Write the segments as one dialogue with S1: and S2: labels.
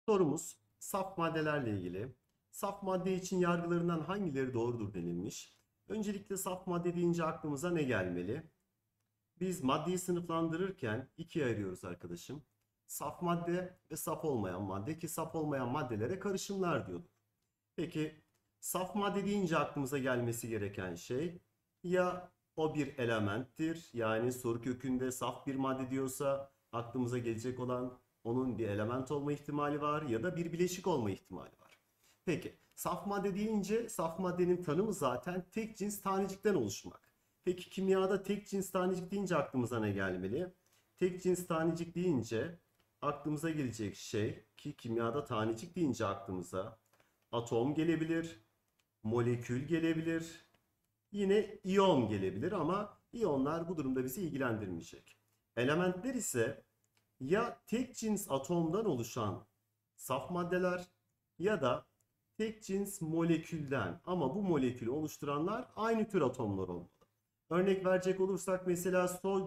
S1: Sorumuz saf maddelerle ilgili. Saf madde için yargılarından hangileri doğrudur denilmiş. Öncelikle saf madde deyince aklımıza ne gelmeli? Biz maddeyi sınıflandırırken ikiye ayırıyoruz arkadaşım. Saf madde ve saf olmayan madde ki saf olmayan maddelere karışımlar diyorduk. Peki saf madde deyince aklımıza gelmesi gereken şey ya o bir elementtir, yani soru kökünde saf bir madde diyorsa aklımıza gelecek olan onun bir element olma ihtimali var ya da bir bileşik olma ihtimali var. Peki saf madde deyince saf maddenin tanımı zaten tek cins tanecikten oluşmak. Peki kimyada tek cins tanecik deyince aklımıza ne gelmeli? Tek cins tanecik deyince aklımıza gelecek şey, ki kimyada tanecik deyince aklımıza atom gelebilir, molekül gelebilir, yine iyon gelebilir ama iyonlar bu durumda bizi ilgilendirmeyecek. Elementler ise ya tek cins atomdan oluşan saf maddeler ya da tek cins molekülden, ama bu molekülü oluşturanlar aynı tür atomlar olmalı. Örnek verecek olursak mesela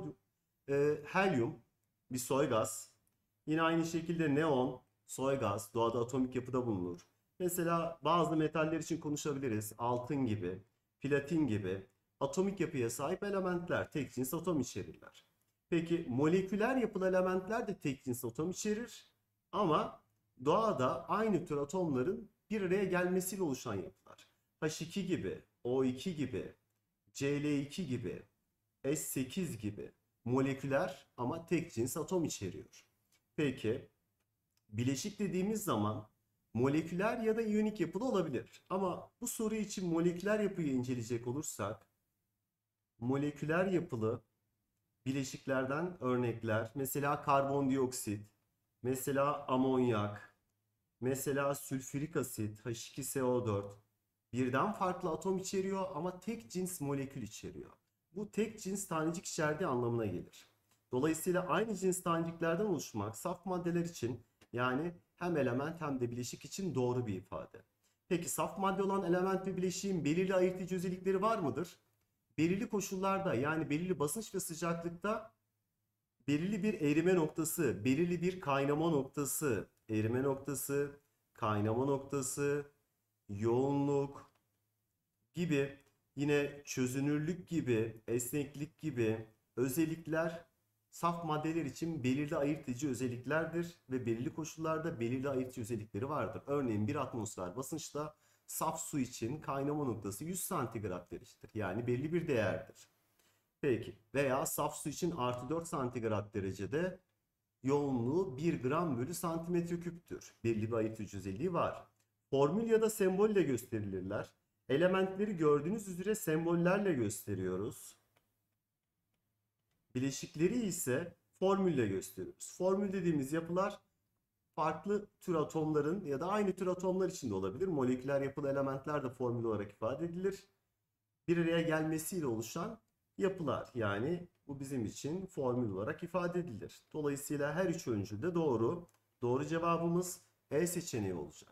S1: helyum bir soy gaz. Yine aynı şekilde neon, soy gaz, doğada atomik yapıda bulunur. Mesela bazı metaller için konuşabiliriz. Altın gibi, platin gibi atomik yapıya sahip elementler tek cins atom içerirler. Peki moleküler yapılı elementler de tek cins atom içerir. Ama doğada aynı tür atomların bir araya gelmesiyle oluşan yapılar. H2 gibi, O2 gibi, Cl2 gibi, S8 gibi moleküler ama tek cins atom içeriyor. Peki bileşik dediğimiz zaman moleküler ya da iyonik yapılı olabilir. Ama bu soru için moleküler yapıyı inceleyecek olursak moleküler yapılı bileşiklerden örnekler mesela karbondioksit, mesela amonyak, mesela sülfürik asit H2SO4 birden farklı atom içeriyor ama tek cins molekül içeriyor. Bu tek cins tanecik içerdiği anlamına gelir. Dolayısıyla aynı cins taneciklerden oluşmak saf maddeler için, yani hem element hem de bileşik için doğru bir ifade. Peki saf madde olan element ve bileşiğin belirli ayırtıcı özellikleri var mıdır? Belirli koşullarda, yani belirli basınç ve sıcaklıkta belirli bir erime noktası, belirli bir kaynama noktası, erime noktası, kaynama noktası, yoğunluk gibi, yine çözünürlük gibi, esneklik gibi özellikler saf maddeler için belirli ayırtıcı özelliklerdir ve belirli koşullarda belirli ayırtıcı özellikleri vardır. Örneğin bir atmosfer basınçta saf su için kaynama noktası 100 santigrat derecedir. Yani belli bir değerdir. Peki veya saf su için artı 4 santigrat derecede yoğunluğu 1 gram bölü santimetre küptür. Belli bir ayırtıcı özelliği var. Formül ya da sembolle gösterilirler. Elementleri gördüğünüz üzere sembollerle gösteriyoruz. Bileşikleri ise formülle gösteriyoruz. Formül dediğimiz yapılar farklı tür atomların ya da aynı tür atomlar içinde olabilir. Moleküler yapılı elementler de formül olarak ifade edilir. Bir araya gelmesiyle oluşan yapılar. Yani bu bizim için formül olarak ifade edilir. Dolayısıyla her üç öncül de doğru. Doğru cevabımız E seçeneği olacak.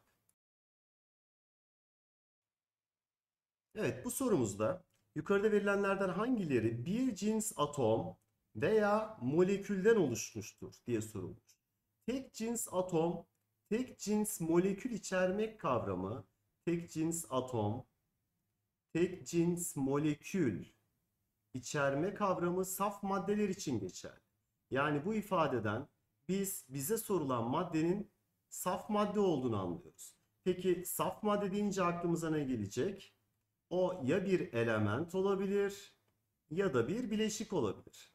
S1: Evet, bu sorumuzda yukarıda verilenlerden hangileri bir cins atom veya molekülden oluşmuştur diye sorulmuş. Tek cins atom, tek cins molekül içermek kavramı, tek cins atom, tek cins molekül içerme kavramı saf maddeler için geçer. Yani bu ifadeden biz bize sorulan maddenin saf madde olduğunu anlıyoruz. Peki saf madde deyince aklımıza ne gelecek? O ya bir element olabilir ya da bir bileşik olabilir.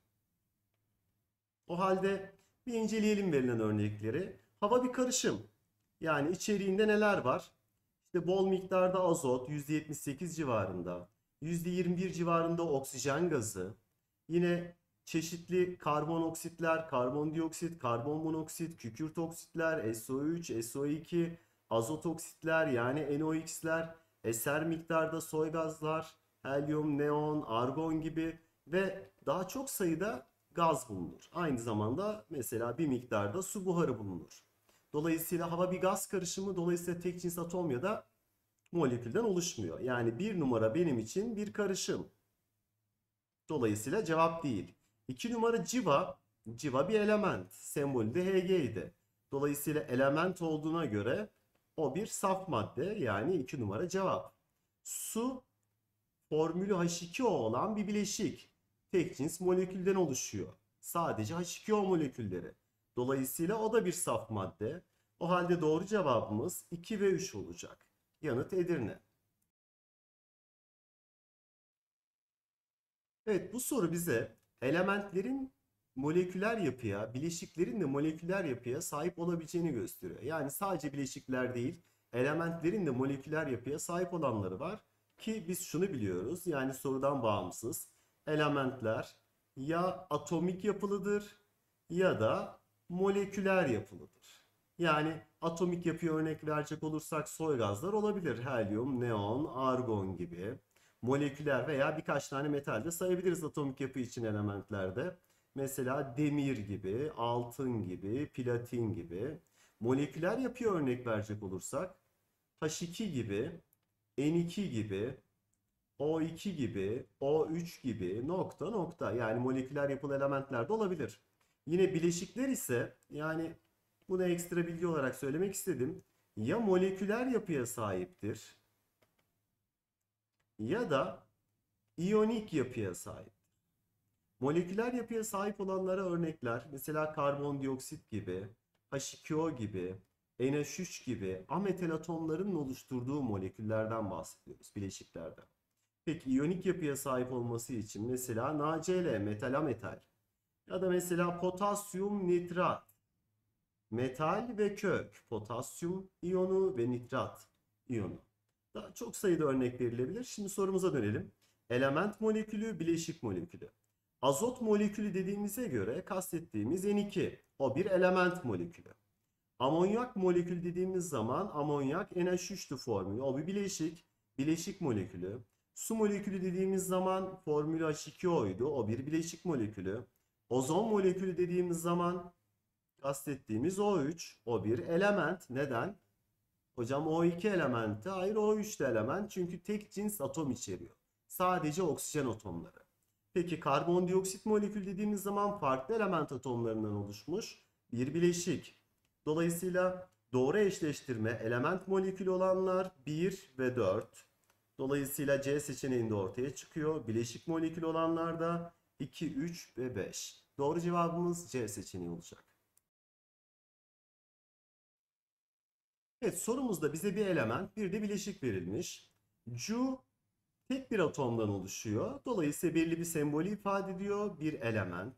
S1: O halde bir inceleyelim verilen örnekleri. Hava bir karışım. Yani içeriğinde neler var? İşte bol miktarda azot %78 civarında, %21 civarında oksijen gazı, yine çeşitli karbon oksitler, karbondioksit, karbon monoksit, kükürt oksitler, SO3, SO2, azot oksitler yani NOx'ler, eser miktarda soy gazlar, helyum, neon, argon gibi ve daha çok sayıda gaz bulunur. Aynı zamanda mesela bir miktarda su buharı bulunur. Dolayısıyla hava bir gaz karışımı, dolayısıyla tek cins atom ya da molekülden oluşmuyor. Yani bir numara benim için bir karışım. Dolayısıyla cevap değil. 2 numara civa. Civa bir element. Sembolü de Hg idi. Dolayısıyla element olduğuna göre o bir saf madde, yani 2 numara cevap. Su formülü H2O olan bir bileşik. Tek cins molekülden oluşuyor. Sadece H2O molekülleri. Dolayısıyla o da bir saf madde. O halde doğru cevabımız 2 ve 3 olacak. Yanıt Edirne. Evet, bu soru bize elementlerin moleküler yapıya, bileşiklerin de moleküler yapıya sahip olabileceğini gösteriyor. Yani sadece bileşikler değil, elementlerin de moleküler yapıya sahip olanları var. Ki biz şunu biliyoruz, yani sorudan bağımsız. Elementler ya atomik yapılıdır ya da moleküler yapılıdır. Yani atomik yapıya örnek verecek olursak soy gazlar olabilir. Helyum, neon, argon gibi. Moleküler veya birkaç tane metal de sayabiliriz atomik yapı için elementlerde. Mesela demir gibi, altın gibi, platin gibi. Moleküler yapıya örnek verecek olursak H2 gibi, N2 gibi, O2 gibi, O3 gibi nokta nokta, yani moleküler yapılı elementler de olabilir. Yine bileşikler ise, yani bunu ekstra bilgi olarak söylemek istedim. Ya moleküler yapıya sahiptir ya da iyonik yapıya sahip. Moleküler yapıya sahip olanlara örnekler mesela karbondioksit gibi, H2O gibi, NH3 gibi ametal atomlarının oluşturduğu moleküllerden bahsediyoruz, bileşiklerden. Peki iyonik yapıya sahip olması için mesela NaCl, metal ametal, ya da mesela potasyum nitrat, metal ve kök, potasyum iyonu ve nitrat iyonu. Daha çok sayıda örnek verilebilir. Şimdi sorumuza dönelim. Element molekülü, bileşik molekülü. Azot molekülü dediğimize göre kastettiğimiz N2. O bir element molekülü. Amonyak molekülü dediğimiz zaman amonyak NH3'tü formülü. O bir bileşik. Bileşik molekülü. Su molekülü dediğimiz zaman formülü H2O'ydu. O bir bileşik molekülü. Ozon molekülü dediğimiz zaman kastettiğimiz O3. O bir element. Neden? Hocam O2 elementi. Hayır, O3 de element. Çünkü tek cins atom içeriyor. Sadece oksijen atomları. Peki karbondioksit molekül dediğimiz zaman farklı element atomlarından oluşmuş bir bileşik. Dolayısıyla doğru eşleştirme element molekülü olanlar 1 ve 4. Dolayısıyla C seçeneğinde ortaya çıkıyor. Bileşik molekül olanlar da 2, 3 ve 5. Doğru cevabımız C seçeneği olacak. Evet, sorumuzda bize bir element, bir de bileşik verilmiş. Cu tek bir atomdan oluşuyor. Dolayısıyla belli bir sembolü ifade ediyor. Bir element.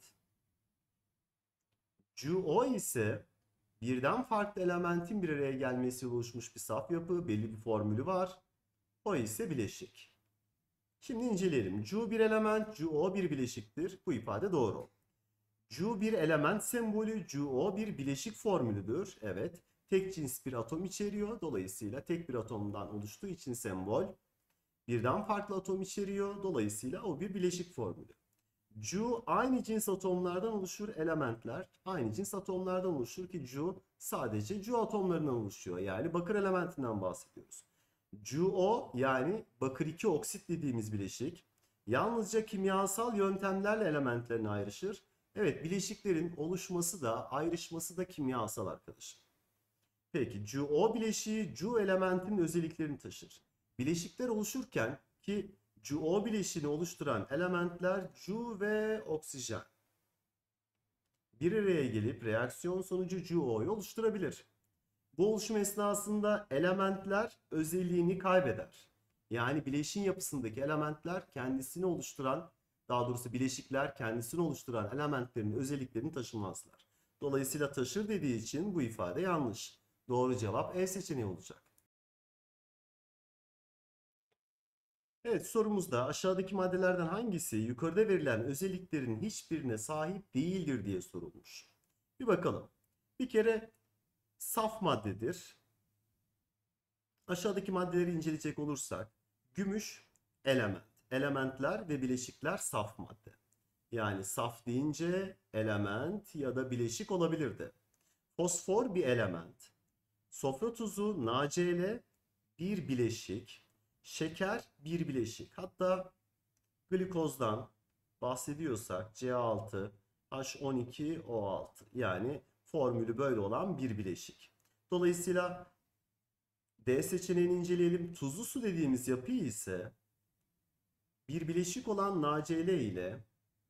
S1: Cu ise birden farklı elementin bir araya gelmesiyle oluşmuş bir saf yapı. Belli bir formülü var. O ise bileşik. Şimdi inceleyelim. Cu bir element, Cu bir bileşiktir. Bu ifade doğru. Cu bir element sembolü, Cu bir bileşik formülüdür. Evet. Tek cins bir atom içeriyor. Dolayısıyla tek bir atomdan oluştuğu için sembol. Birden farklı atom içeriyor. Dolayısıyla o bir bileşik formülü. Cu aynı cins atomlardan oluşur elementler. Aynı cins atomlardan oluşur ki Cu sadece Cu atomlarından oluşuyor. Yani bakır elementinden bahsediyoruz. Cu yani bakır 2 oksit dediğimiz bileşik yalnızca kimyasal yöntemlerle elementlerini ayrışır. Evet, bileşiklerin oluşması da ayrışması da kimyasal arkadaşım. Peki Cu bileşiği Cu elementinin özelliklerini taşır. Bileşikler oluşurken ki Cu bileşiğini oluşturan elementler Cu ve oksijen bir araya gelip reaksiyon sonucu Cu'yu oluşturabilir. Bu oluşum esnasında elementler özelliğini kaybeder. Yani bileşin yapısındaki elementler kendisini oluşturan, daha doğrusu bileşikler kendisini oluşturan elementlerin özelliklerini taşımazlar. Dolayısıyla taşır dediği için bu ifade yanlış. Doğru cevap E seçeneği olacak. Evet, sorumuzda aşağıdaki maddelerden hangisi yukarıda verilen özelliklerin hiçbirine sahip değildir diye sorulmuş. Bir bakalım. Bir kere saf maddedir. Aşağıdaki maddeleri inceleyecek olursak gümüş element. Elementler ve bileşikler saf madde. Yani saf deyince element ya da bileşik olabilirdi. Fosfor bir element. Sofra tuzu NaCl bir bileşik. Şeker bir bileşik. Hatta glikozdan bahsediyorsak C6H12O6, yani formülü böyle olan bir bileşik. Dolayısıyla D seçeneğini inceleyelim. Tuzlu su dediğimiz yapı ise bir bileşik olan NaCl ile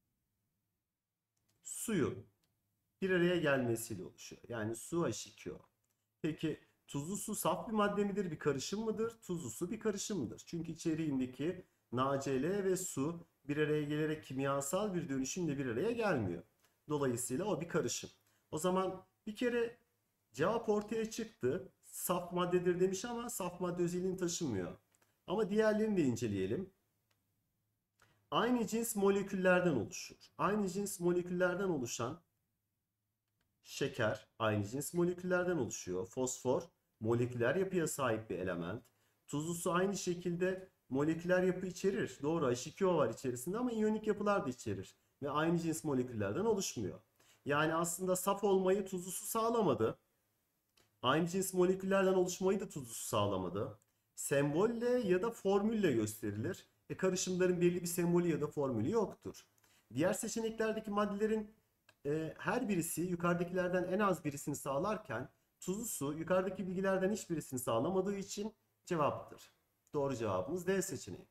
S1: suyun bir araya gelmesiyle oluşuyor. Yani su H2O. Peki tuzlu su saf bir madde midir, bir karışım mıdır? Tuzlu su bir karışım mıdır? Çünkü içeriğindeki NaCl ve su bir araya gelerek kimyasal bir dönüşümle bir araya gelmiyor. Dolayısıyla o bir karışım. O zaman bir kere cevap ortaya çıktı. Saf maddedir demiş ama saf madde özelliğini taşımıyor. Ama diğerlerini de inceleyelim. Aynı cins moleküllerden oluşur. Aynı cins moleküllerden oluşan şeker aynı cins moleküllerden oluşuyor. Fosfor moleküler yapıya sahip bir element. Tuzlu su aynı şekilde moleküler yapı içerir. Doğru, H2O var içerisinde ama iyonik yapılar da içerir. Ve aynı cins moleküllerden oluşmuyor. Yani aslında saf olmayı tuzlu su sağlamadı. Aynı cins moleküllerden oluşmayı da tuzlu su sağlamadı. Sembolle ya da formülle gösterilir. Karışımların belli bir sembolü ya da formülü yoktur. Diğer seçeneklerdeki maddelerin her birisi yukarıdakilerden en az birisini sağlarken tuzlu su yukarıdaki bilgilerden hiçbirisini sağlamadığı için cevaptır. Doğru cevabımız D seçeneği.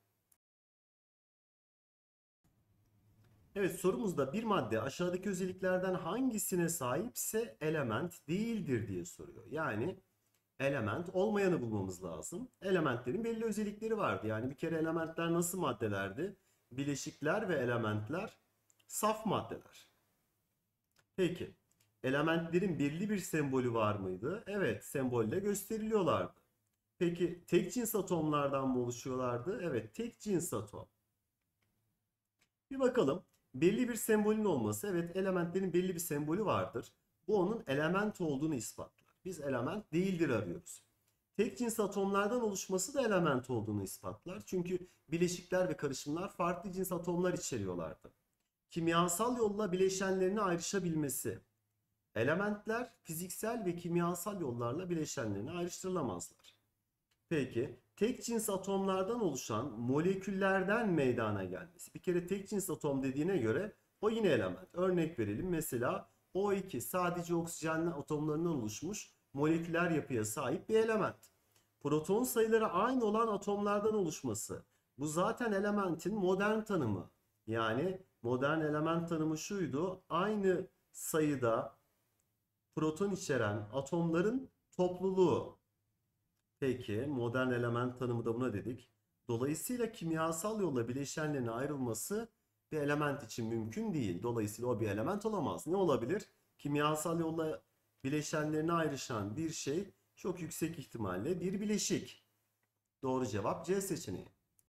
S1: Evet, sorumuzda bir madde aşağıdaki özelliklerden hangisine sahipse element değildir diye soruyor. Yani element olmayanı bulmamız lazım. Elementlerin belli özellikleri vardı. Yani bir kere elementler nasıl maddelerdi? Bileşikler ve elementler saf maddeler. Peki, elementlerin belli bir sembolü var mıydı? Evet, sembolle gösteriliyorlardı. Peki, tek cins atomlardan mı oluşuyorlardı? Evet, tek cins atom. Bir bakalım. Belli bir sembolün olması, evet elementlerin belli bir sembolü vardır. Bu onun element olduğunu ispatlar. Biz element değildir arıyoruz. Tek cins atomlardan oluşması da element olduğunu ispatlar. Çünkü bileşikler ve karışımlar farklı cins atomlar içeriyorlardı. Kimyasal yolla bileşenlerini ayrışabilmesi. Elementler fiziksel ve kimyasal yollarla bileşenlerini ayrıştırılamazlar. Peki tek cins atomlardan oluşan moleküllerden meydana gelmesi. Bir kere tek cins atom dediğine göre o yine element. Örnek verelim, mesela O2 sadece oksijenli atomlarından oluşmuş moleküler yapıya sahip bir element. Proton sayıları aynı olan atomlardan oluşması. Bu zaten elementin modern tanımı. Yani modern element tanımı şuydu: aynı sayıda proton içeren atomların topluluğu. Peki modern element tanımı da buna dedik. Dolayısıyla kimyasal yolla bileşenlerin ayrılması bir element için mümkün değil. Dolayısıyla o bir element olamaz. Ne olabilir? Kimyasal yolla bileşenlerine ayrışan bir şey çok yüksek ihtimalle bir bileşik. Doğru cevap C seçeneği.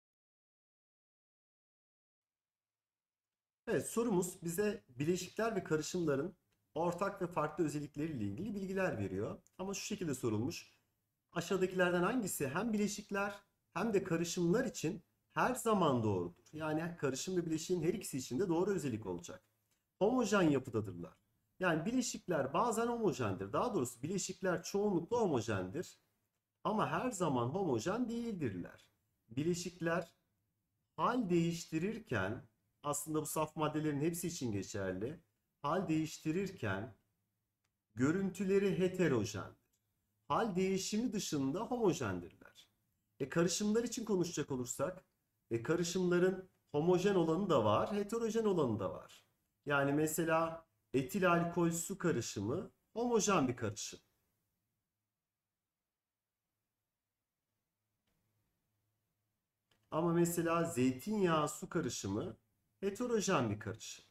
S1: Evet, sorumuz bize bileşikler ve karışımların ortak ve farklı özellikleriyle ilgili bilgiler veriyor. Ama şu şekilde sorulmuş: aşağıdakilerden hangisi hem bileşikler hem de karışımlar için her zaman doğrudur? Yani karışım ve bileşiğin her ikisi için de doğru özellik olacak. Homojen yapıdadırlar. Yani bileşikler bazen homojendir. Daha doğrusu bileşikler çoğunlukla homojendir. Ama her zaman homojen değildirler. Bileşikler hal değiştirirken, aslında bu saf maddelerin hepsi için geçerli, hal değiştirirken görüntüleri heterojen. Hal değişimi dışında homojendirler. Karışımlar için konuşacak olursak, karışımların homojen olanı da var, heterojen olanı da var. Yani mesela etil alkol su karışımı homojen bir karışım. Ama mesela zeytinyağı su karışımı heterojen bir karışım.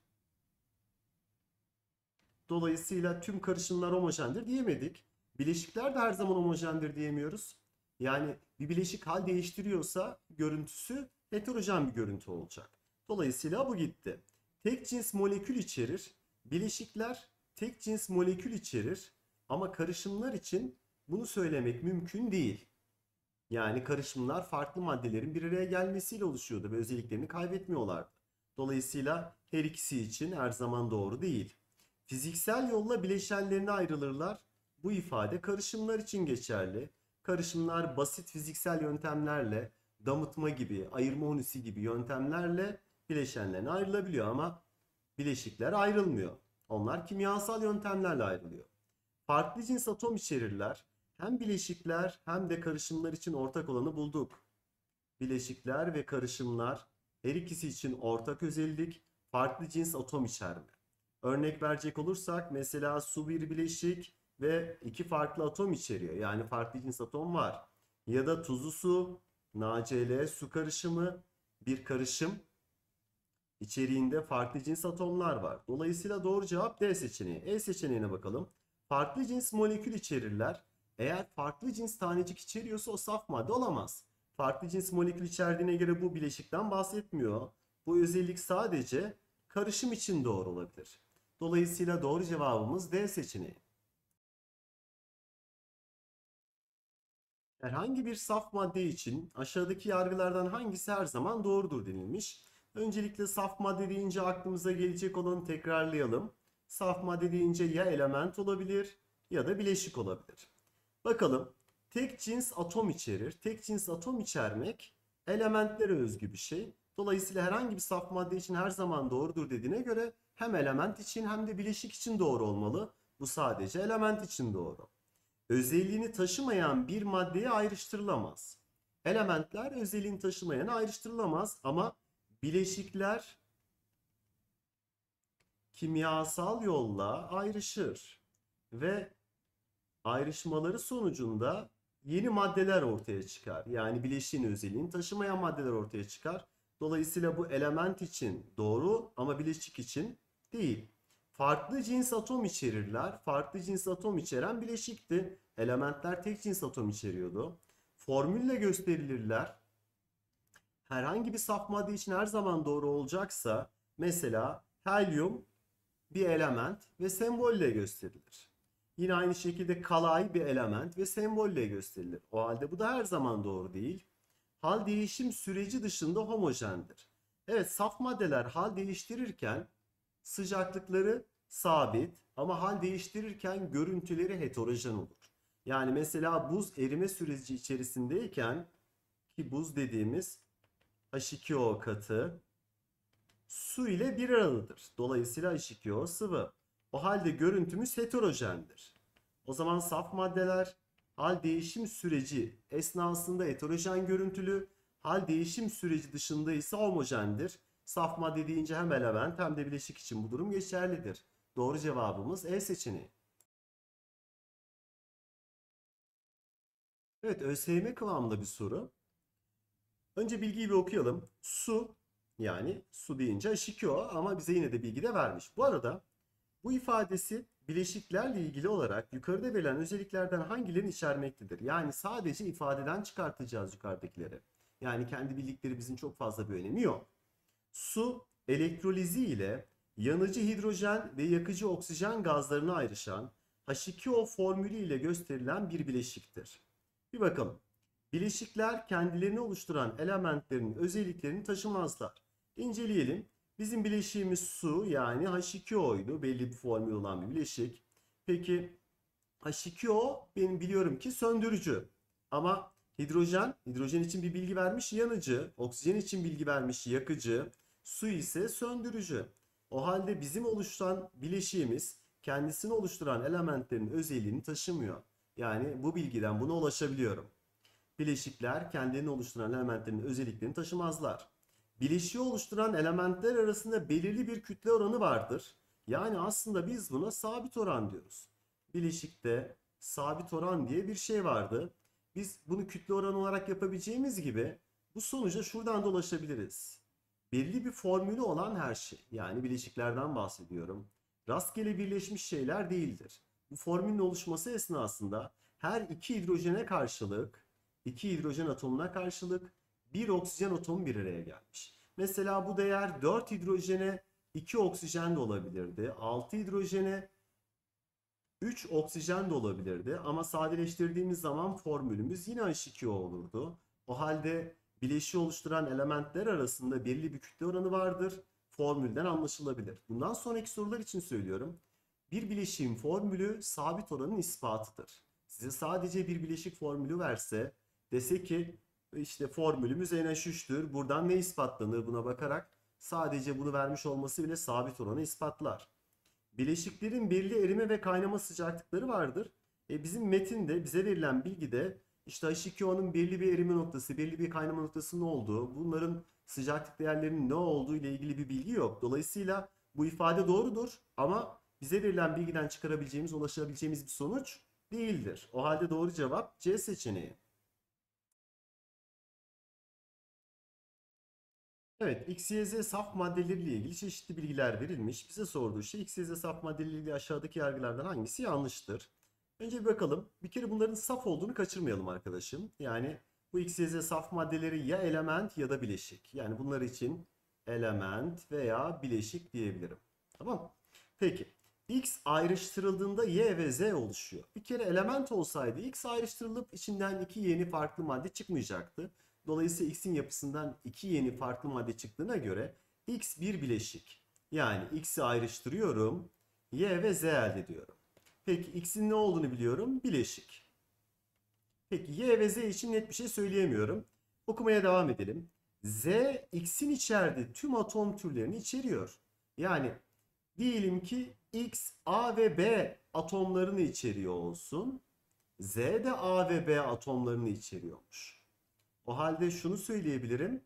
S1: Dolayısıyla tüm karışımlar homojendir diyemedik. Bileşikler de her zaman homojendir diyemiyoruz. Yani bir bileşik hal değiştiriyorsa görüntüsü heterojen bir görüntü olacak. Dolayısıyla bu gitti. Tek cins molekül içerir. Bileşikler tek cins molekül içerir. Ama karışımlar için bunu söylemek mümkün değil. Yani karışımlar farklı maddelerin bir araya gelmesiyle oluşuyordu ve özelliklerini kaybetmiyorlardı. Dolayısıyla her ikisi için her zaman doğru değil. Fiziksel yolla bileşenlerine ayrılırlar. Bu ifade karışımlar için geçerli. Karışımlar basit fiziksel yöntemlerle, damıtma gibi, ayırma hunisi gibi yöntemlerle bileşenlerine ayrılabiliyor ama bileşikler ayrılmıyor. Onlar kimyasal yöntemlerle ayrılıyor. Farklı cins atom içerirler. Hem bileşikler hem de karışımlar için ortak olanı bulduk. Bileşikler ve karışımlar her ikisi için ortak özellik farklı cins atom içerme. Örnek verecek olursak mesela su bir bileşik ve iki farklı atom içeriyor. Yani farklı cins atom var. Ya da tuzlu su, NaCl su karışımı bir karışım içeriğinde farklı cins atomlar var. Dolayısıyla doğru cevap D seçeneği. E seçeneğine bakalım. Farklı cins molekül içerirler. Eğer farklı cins tanecik içeriyorsa o saf madde olamaz. Farklı cins molekül içerdiğine göre bu bileşikten bahsetmiyor. Bu özellik sadece karışım için doğru olabilir. Dolayısıyla doğru cevabımız D seçeneği. Herhangi bir saf madde için aşağıdaki yargılardan hangisi her zaman doğrudur denilmiş. Öncelikle saf madde deyince aklımıza gelecek olanı tekrarlayalım. Saf madde deyince ya element olabilir ya da bileşik olabilir. Bakalım, tek cins atom içerir. Tek cins atom içermek elementlere özgü bir şey. Dolayısıyla herhangi bir saf madde için her zaman doğrudur dediğine göre hem element için hem de bileşik için doğru olmalı. Bu sadece element için doğru. Özelliğini taşımayan bir maddeye ayrıştırılamaz. Elementler özelliğini taşımayana ayrıştırılamaz ama bileşikler kimyasal yolla ayrışır ve ayrışmaları sonucunda yeni maddeler ortaya çıkar. Yani bileşiğin özelliğini taşımayan maddeler ortaya çıkar. Dolayısıyla bu element için doğru ama bileşik için değil. Farklı cins atom içerirler. Farklı cins atom içeren bileşikti. Elementler tek cins atom içeriyordu. Formülle gösterilirler. Herhangi bir saf madde için her zaman doğru olacaksa mesela helyum bir element ve sembolle gösterilir. Yine aynı şekilde kalay bir element ve sembolle gösterilir. O halde bu da her zaman doğru değil. Hal değişim süreci dışında homojendir. Evet, saf maddeler hal değiştirirken sıcaklıkları sabit ama hal değiştirirken görüntüleri heterojen olur. Yani mesela buz erime süreci içerisindeyken ki buz dediğimiz H2O katı su ile bir aradadır. Dolayısıyla H2O sıvı. O halde görüntümüz heterojendir. O zaman saf maddeler hal değişim süreci esnasında heterojen görüntülü, hal değişim süreci dışında ise homojendir. Saf madde deyince hem element hem de bileşik için bu durum geçerlidir. Doğru cevabımız E seçeneği. Evet, ÖSYM kıvamında bir soru. Önce bilgiyi bir okuyalım. Su, yani su deyince H2O ama bize yine de bilgi de vermiş. Bu arada bu ifadesi bileşiklerle ilgili olarak yukarıda verilen özelliklerden hangilerini içermektedir? Yani sadece ifadeden çıkartacağız yukarıdakileri. Yani kendi bildikleri bizim çok fazla bir önemi yok. Su elektrolizi ile yanıcı hidrojen ve yakıcı oksijen gazlarına ayrışan H2O formülü ile gösterilen bir bileşiktir. Bir bakalım. Bileşikler kendilerini oluşturan elementlerin özelliklerini taşımazlar. İnceleyelim. Bizim bileşiğimiz su yani H2O'ydu. Belli bir formül olan bir bileşik. Peki H2O benim biliyorum ki söndürücü. Ama hidrojen için bir bilgi vermiş yanıcı. Oksijen için bilgi vermiş yakıcı. Su ise söndürücü. O halde bizim oluşturan bileşiğimiz kendisini oluşturan elementlerin özelliğini taşımıyor. Yani bu bilgiden buna ulaşabiliyorum. Bileşikler kendilerini oluşturan elementlerin özelliklerini taşımazlar. Bileşiği oluşturan elementler arasında belirli bir kütle oranı vardır. Yani aslında biz buna sabit oran diyoruz. Bileşikte sabit oran diye bir şey vardı. Biz bunu kütle oranı olarak yapabileceğimiz gibi bu sonuca şuradan da ulaşabiliriz. Belli bir formülü olan her şey, yani bileşiklerden bahsediyorum, rastgele birleşmiş şeyler değildir. Bu formülün oluşması esnasında her iki hidrojene karşılık, iki hidrojen atomuna karşılık bir oksijen atomu bir araya gelmiş. Mesela bu değer 4 hidrojene 2 oksijen de olabilirdi. 6 hidrojene 3 oksijen de olabilirdi. Ama sadeleştirdiğimiz zaman formülümüz yine H2O olurdu. O halde bileşiği oluşturan elementler arasında belirli bir kütle oranı vardır. Formülden anlaşılabilir. Bundan sonraki sorular için söylüyorum. Bir bileşiğin formülü sabit oranın ispatıdır. Size sadece bir bileşik formülü verse, dese ki işte formülümüz NH3'tür. Buradan ne ispatlanır buna bakarak sadece bunu vermiş olması bile sabit oranı ispatlar. Bileşiklerin belirli erime ve kaynama sıcaklıkları vardır. Bizim metinde bize verilen bilgide işte H2O'nun belli bir erime noktası, belli bir kaynama noktasının olduğu, bunların sıcaklık değerlerinin ne olduğu ile ilgili bir bilgi yok. Dolayısıyla bu ifade doğrudur ama bize verilen bilgiden çıkarabileceğimiz, ulaşabileceğimiz bir sonuç değildir. O halde doğru cevap C seçeneği. Evet, X, Y, Z saf maddeleriyle ilgili çeşitli bilgiler verilmiş. Bize sorduğu şey X, Y, Z saf maddeleriyle ilgili aşağıdaki yargılardan hangisi yanlıştır? Önce bir bakalım. Bir kere bunların saf olduğunu kaçırmayalım arkadaşım. Yani bu X, Y, Z saf maddeleri ya element ya da bileşik. Yani bunlar için element veya bileşik diyebilirim. Tamam. Peki. X ayrıştırıldığında Y ve Z oluşuyor. Bir kere element olsaydı X ayrıştırılıp içinden iki yeni farklı madde çıkmayacaktı. Dolayısıyla X'in yapısından iki yeni farklı madde çıktığına göre X bir bileşik. Yani X'i ayrıştırıyorum. Y ve Z elde ediyorum. Peki X'in ne olduğunu biliyorum. Bileşik. Peki Y ve Z için net bir şey söyleyemiyorum. Okumaya devam edelim. Z X'in içerdiği tüm atom türlerini içeriyor. Yani diyelim ki X, A ve B atomlarını içeriyor olsun. Z de A ve B atomlarını içeriyormuş. O halde şunu söyleyebilirim.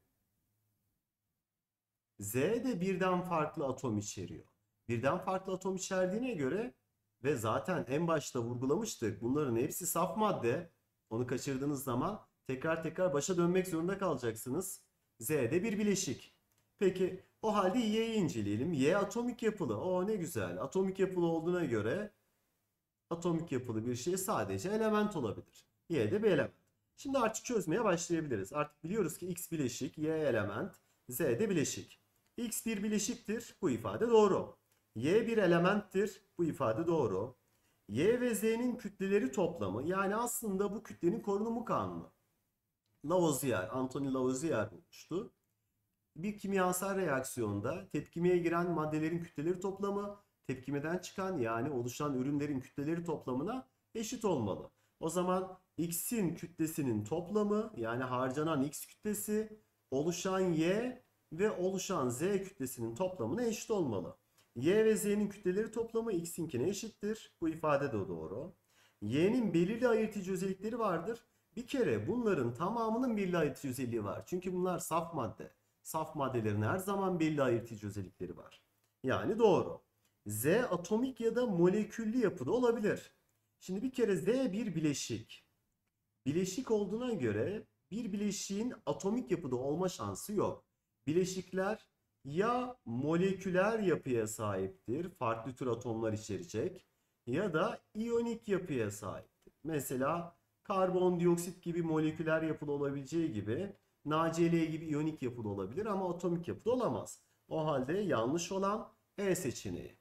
S1: Z de birden farklı atom içeriyor. Birden farklı atom içerdiğine göre ve zaten en başta vurgulamıştık. Bunların hepsi saf madde. Onu kaçırdığınız zaman tekrar tekrar başa dönmek zorunda kalacaksınız. Z de bir bileşik. Peki o halde Y'yi inceleyelim. Y atomik yapılı. O ne güzel. Atomik yapılı olduğuna göre atomik yapılı bir şey sadece element olabilir. Y de bir element. Şimdi artık çözmeye başlayabiliriz. Artık biliyoruz ki X bileşik, Y element, Z de bileşik. X bir bileşiktir. Bu ifade doğru. Y bir elementtir. Bu ifade doğru. Y ve Z'nin kütleleri toplamı, yani aslında bu kütlenin korunumu kanunu. Lavoisier, Anthony Lavoisier bulmuştu. Bir kimyasal reaksiyonda tepkimeye giren maddelerin kütleleri toplamı tepkimeden çıkan, yani oluşan ürünlerin kütleleri toplamına eşit olmalı. O zaman X'in kütlesinin toplamı, yani harcanan X kütlesi oluşan Y ve oluşan Z kütlesinin toplamına eşit olmalı. Y ve Z'nin kütleleri toplamı X'inkine eşittir. Bu ifade de doğru. Y'nin belirli ayırtıcı özellikleri vardır. Bir kere bunların tamamının belirli ayırtıcı özelliği var. Çünkü bunlar saf madde. Saf maddelerin her zaman belli ayırtıcı özellikleri var. Yani doğru. Z atomik ya da moleküllü yapıda olabilir. Şimdi bir kere Z bir bileşik. Bileşik olduğuna göre bir bileşiğin atomik yapıda olma şansı yok. Bileşikler ya moleküler yapıya sahiptir, farklı tür atomlar içerecek, ya da iyonik yapıya sahiptir. Mesela karbondioksit gibi moleküler yapıda olabileceği gibi NaCl gibi iyonik yapıda olabilir ama atomik yapıda olamaz. O halde yanlış olan E seçeneği.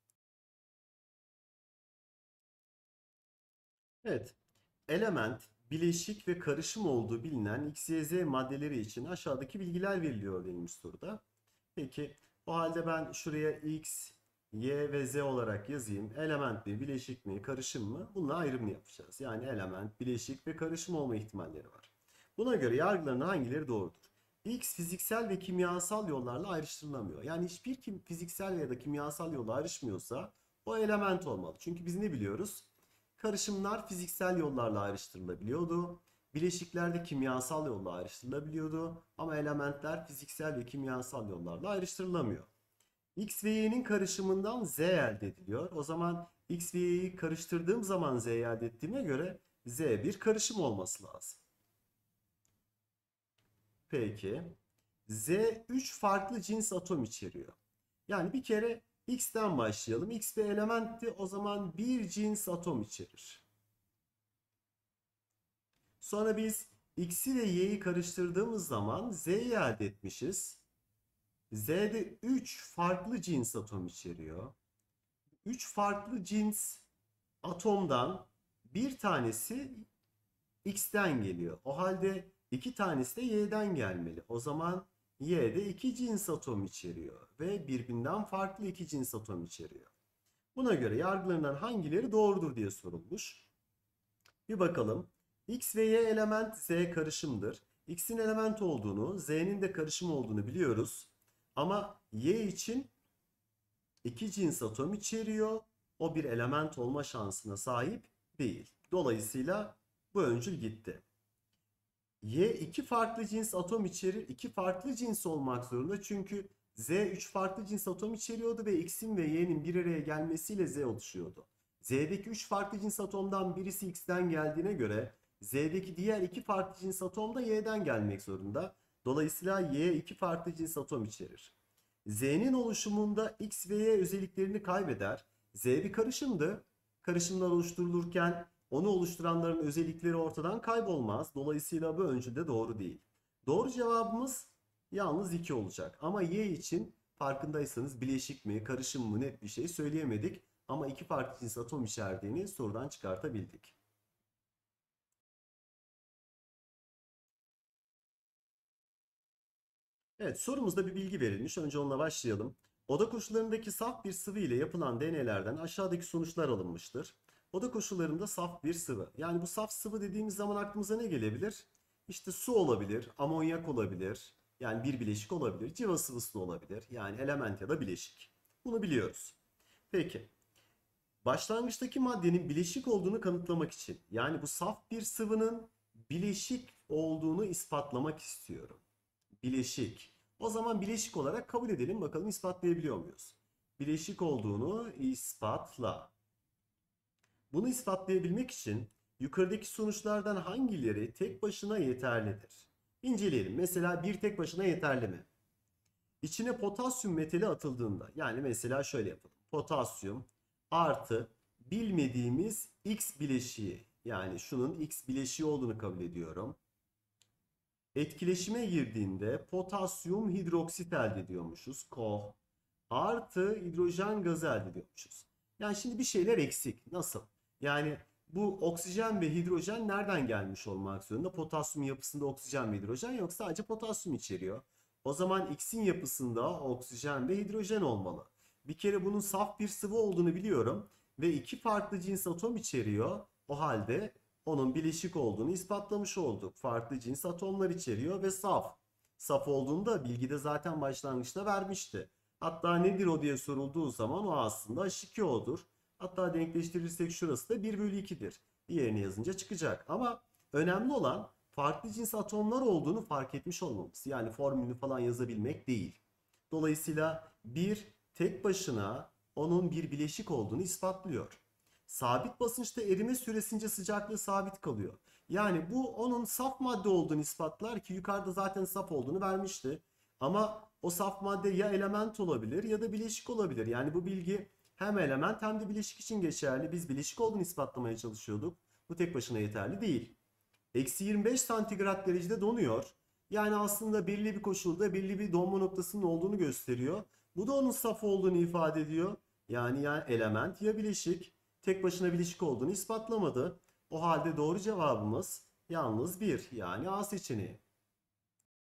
S1: Evet. Element, bileşik ve karışım olduğu bilinen X, Y, Z maddeleri için aşağıdaki bilgiler veriliyor denilmiş soruda. Peki o halde ben şuraya X, Y ve Z olarak yazayım. Element mi, bileşik mi, karışım mı? Bununla ayrımını yapacağız. Yani element, bileşik ve karışım olma ihtimalleri var. Buna göre yargıların hangileri doğrudur? X fiziksel ve kimyasal yollarla ayrıştırılamıyor. Yani hiçbir fiziksel ya da kimyasal yolla ayrışmıyorsa o element olmalı. Çünkü biz ne biliyoruz? Karışımlar fiziksel yollarla ayrıştırılabiliyordu. Bileşikler de kimyasal yolla ayrıştırılabiliyordu. Ama elementler fiziksel ve kimyasal yollarla ayrıştırılamıyor. X ve Y'nin karışımından Z elde ediliyor. O zaman X ve Y'yi karıştırdığım zaman Z'yi elde ettiğime göre Z bir karışım olması lazım. Peki. Z 3 farklı cins atom içeriyor. Yani bir kere X'ten başlayalım. X bir elementti. O zaman bir cins atom içerir. Sonra biz X'i ve Y'yi karıştırdığımız zaman Z'yi elde etmişiz. Z'de 3 farklı cins atom içeriyor. 3 farklı cins atomdan bir tanesi X'ten geliyor. O halde 2 tanesi de Y'den gelmeli. O zaman Y'de 2 cins atom içeriyor ve birbirinden farklı 2 cins atom içeriyor. Buna göre yargılarından hangileri doğrudur diye sorulmuş. Bir bakalım. X ve Y element Z karışımdır. X'in element olduğunu, Z'nin de karışım olduğunu biliyoruz. Ama Y için iki cins atom içeriyor. O bir element olma şansına sahip değil. Dolayısıyla bu öncül gitti. Y iki farklı cins atom içerir. İki farklı cins olmak zorunda. Çünkü Z üç farklı cins atom içeriyordu ve X'in ve Y'nin bir araya gelmesiyle Z oluşuyordu. Z'deki üç farklı cins atomdan birisi X'ten geldiğine göre Z'deki diğer iki farklı cins atom da Y'den gelmek zorunda. Dolayısıyla Y iki farklı cins atom içerir. Z'nin oluşumunda X ve Y özelliklerini kaybeder. Z bir karışımdı. Karışımlar oluşturulurken onu oluşturanların özellikleri ortadan kaybolmaz. Dolayısıyla bu öncül de doğru değil. Doğru cevabımız yalnız 2 olacak. Ama Y için farkındaysanız bileşik mi, karışım mı net bir şey söyleyemedik. Ama iki farklı cins atom içerdiğini sorudan çıkartabildik. Evet, sorumuzda bir bilgi verilmiş. Önce onunla başlayalım. Oda koşullarındaki saf bir sıvı ile yapılan deneylerden aşağıdaki sonuçlar alınmıştır. Oda koşullarında saf bir sıvı. Yani bu saf sıvı dediğimiz zaman aklımıza ne gelebilir? İşte su olabilir, amonyak olabilir, yani bir bileşik olabilir, civa sıvısı da olabilir. Yani element ya da bileşik. Bunu biliyoruz. Peki, başlangıçtaki maddenin bileşik olduğunu kanıtlamak için, yani bu saf bir sıvının bileşik olduğunu ispatlamak istiyorum. Bileşik. O zaman bileşik olarak kabul edelim. Bakalım ispatlayabiliyor muyuz? Bileşik olduğunu ispatla. Bunu ispatlayabilmek için yukarıdaki sonuçlardan hangileri tek başına yeterlidir? İnceleyelim. Mesela bir tek başına yeterli mi? İçine potasyum metali atıldığında, yani mesela şöyle yapalım. Potasyum artı bilmediğimiz X bileşiği, yani şunun X bileşiği olduğunu kabul ediyorum. Etkileşime girdiğinde potasyum hidroksit elde ediyormuşuz. KO artı hidrojen gazı elde ediyormuşuz. Yani şimdi bir şeyler eksik. Nasıl? Yani bu oksijen ve hidrojen nereden gelmiş olmak zorunda? Potasyum yapısında oksijen ve hidrojen yok. Sadece potasyum içeriyor. O zaman X'in yapısında oksijen ve hidrojen olmalı. Bir kere bunun saf bir sıvı olduğunu biliyorum. Ve iki farklı cins atom içeriyor. O halde onun bileşik olduğunu ispatlamış olduk. Farklı cins atomlar içeriyor ve saf. Saf olduğunu da bilgide zaten başlangıçta vermişti. Hatta nedir o diye sorulduğu zaman o aslında H2O'dur. Hatta denkleştirirsek şurası da 1 bölü 2'dir. Diğerini yazınca çıkacak. Ama önemli olan farklı cins atomlar olduğunu fark etmiş olmamız. Yani formülünü falan yazabilmek değil. Dolayısıyla bir tek başına onun bir bileşik olduğunu ispatlıyor. Sabit basınçta erime süresince sıcaklığı sabit kalıyor. Yani bu onun saf madde olduğunu ispatlar ki yukarıda zaten saf olduğunu vermişti. Ama o saf madde ya element olabilir ya da bileşik olabilir. Yani bu bilgi hem element hem de bileşik için geçerli. Biz bileşik olduğunu ispatlamaya çalışıyorduk. Bu tek başına yeterli değil. Eksi 25 santigrat derecede donuyor. Yani aslında belli bir koşulda belli bir donma noktasının olduğunu gösteriyor. Bu da onun saf olduğunu ifade ediyor. Yani ya element ya bileşik. Tek başına bileşik olduğunu ispatlamadı. O halde doğru cevabımız yalnız bir, yani A seçeneği.